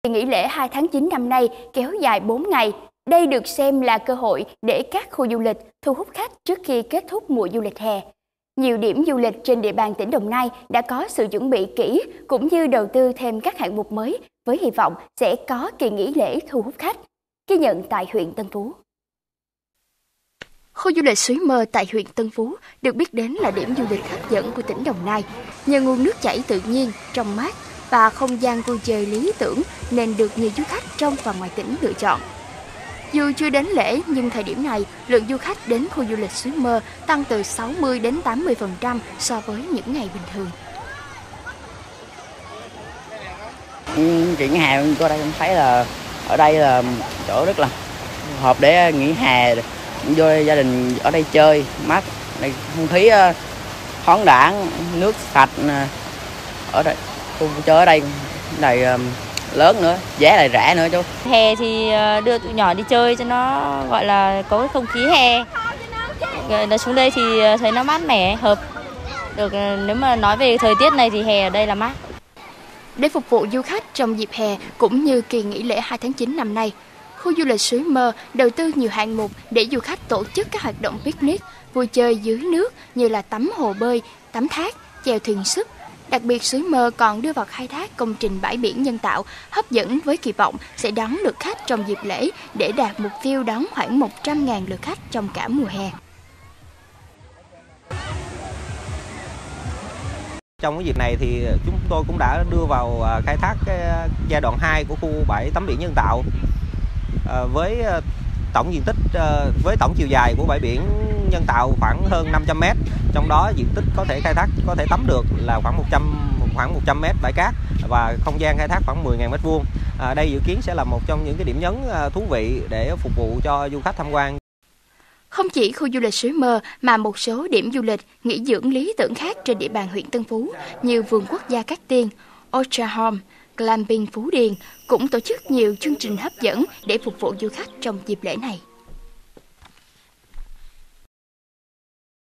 Kỳ nghỉ lễ 2 tháng 9 năm nay kéo dài 4 ngày. Đây được xem là cơ hội để các khu du lịch thu hút khách trước khi kết thúc mùa du lịch hè. Nhiều điểm du lịch trên địa bàn tỉnh Đồng Nai đã có sự chuẩn bị kỹ cũng như đầu tư thêm các hạng mục mới với hy vọng sẽ có kỳ nghỉ lễ thu hút khách. Ghi nhận tại huyện Tân Phú. Khu du lịch Suối Mơ tại huyện Tân Phú được biết đến là điểm du lịch hấp dẫn của tỉnh Đồng Nai. Nhờ nguồn nước chảy tự nhiên, trong mát và không gian vui chơi lý tưởng nên được nhiều du khách trong và ngoài tỉnh lựa chọn. Dù chưa đến lễ nhưng thời điểm này, lượng du khách đến khu du lịch Suối Mơ tăng từ 60 đến 80% so với những ngày bình thường. Chuyện hè cô đây cũng thấy là ở đây là chỗ rất là hợp để nghỉ hè, vô gia đình ở đây chơi mát, đây không khí thoáng đãng, nước sạch, ở đây khu chơi ở đây này lớn nữa, giá lại rẻ nữa chú. Hè thì đưa tụi nhỏ đi chơi cho nó gọi là có cái không khí hè. Nó xuống đây thì thấy nó mát mẻ, hợp được. Nếu mà nói về thời tiết này thì hè ở đây là mát. Để phục vụ du khách trong dịp hè cũng như kỳ nghỉ lễ 2 tháng 9 năm nay, khu du lịch Suối Mơ đầu tư nhiều hạng mục để du khách tổ chức các hoạt động picnic, vui chơi dưới nước như là tắm hồ bơi, tắm thác, chèo thuyền súp. Đặc biệt, Suối Mơ còn đưa vào khai thác công trình bãi biển nhân tạo hấp dẫn với kỳ vọng sẽ đón được khách trong dịp lễ để đạt mục tiêu đón khoảng 100.000 lượt khách trong cả mùa hè. Trong cái dịp này thì chúng tôi cũng đã đưa vào khai thác cái giai đoạn 2 của khu bãi tắm biển nhân tạo với tổng diện tích với tổng chiều dài của bãi biển nhân tạo khoảng hơn 500 m, trong đó diện tích có thể khai thác có thể tắm được là khoảng 100 m bãi cát và không gian khai thác khoảng 10.000 m². Đây dự kiến sẽ là một trong những cái điểm nhấn thú vị để phục vụ cho du khách tham quan. Không chỉ khu du lịch Suối Mơ mà một số điểm du lịch nghỉ dưỡng lý tưởng khác trên địa bàn huyện Tân Phú như vườn quốc gia Cát Tiên, Orchard Home, Glamping Phú Điền cũng tổ chức nhiều chương trình hấp dẫn để phục vụ du khách trong dịp lễ này.